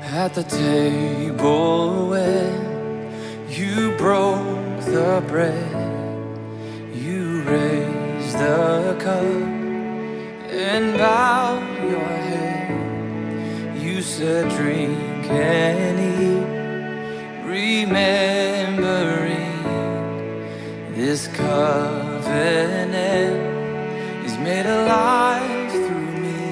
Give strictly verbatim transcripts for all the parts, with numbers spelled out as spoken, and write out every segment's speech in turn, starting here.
at the table when you broke the bread, you raised the cup and bowed your head. You said, drink and eat, remembering this covenant is made alive through me.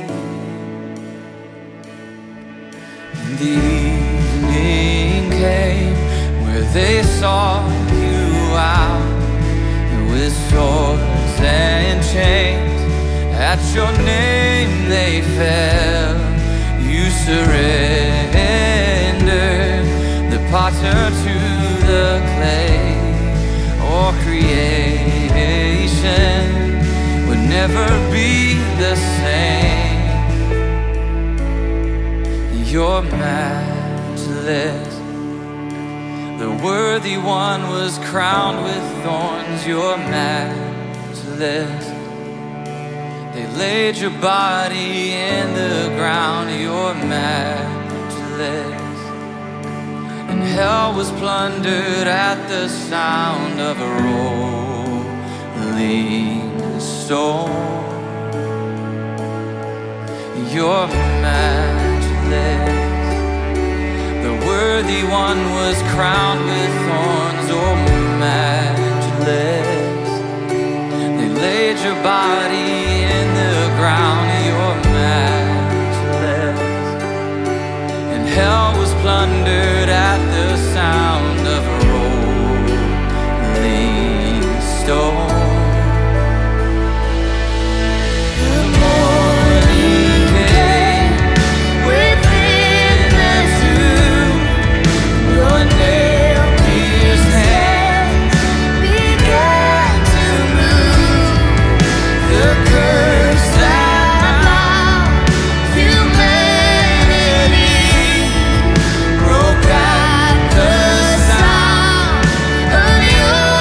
And the evening came where they sought you out with swords and chains. At your name they fell. You surrendered the potter to the clay. Or creation would never be the same. You're matchless. The worthy one was crowned with thorns. You're matchless. They laid your body in the ground. You're matchless. And hell was plundered at the sound of a rolling stone. You're matchless. The worthy one was crowned with thorns. Oh, matchless. They laid your body in the ground. You're matchless. And hell was plundered at the sound of a rolling stone. The morning came within the tomb. Your nail-pierced hands began to move. The curse that bound humanity broke at the sound of your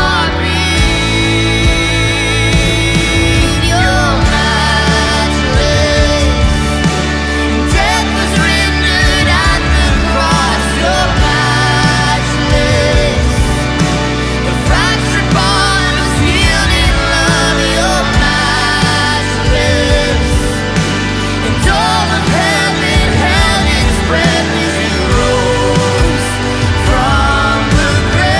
heartbeat. You're matchless. Death was rendered at the cross. You're matchless. The fractured bond was healed in love. You're matchless. And all of heaven held its breath as you rose from the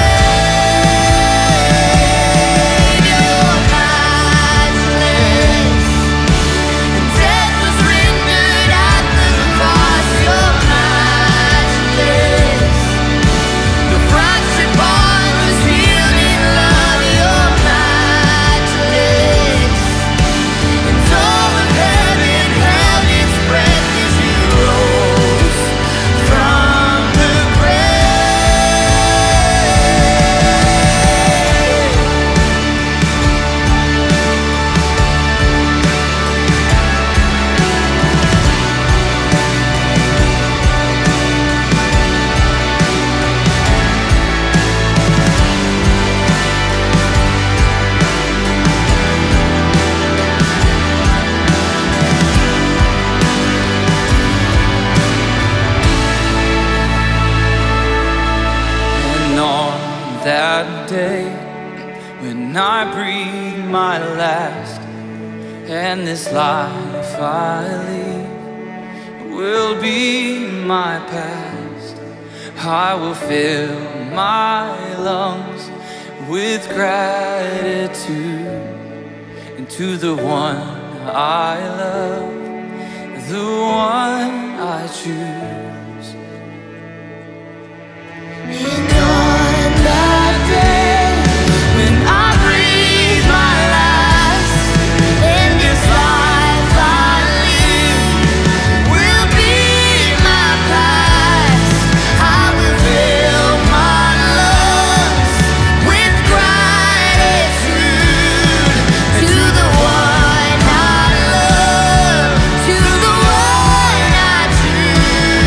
grave. You're matchless. Death was rendered at the cross. You're matchless. The fractured bond was healed in love. You're matchless. And all of heaven held its breath as you rose from the And on that day when I breathe my last, and this life I live will be my past, I will fill my lungs with gratitude, and to the one I love, the one I choose. And on that day when I breathe my last, and this life I live will be my past, I will fill my lungs with gratitude to the one I love, to the one I choose.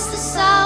the side.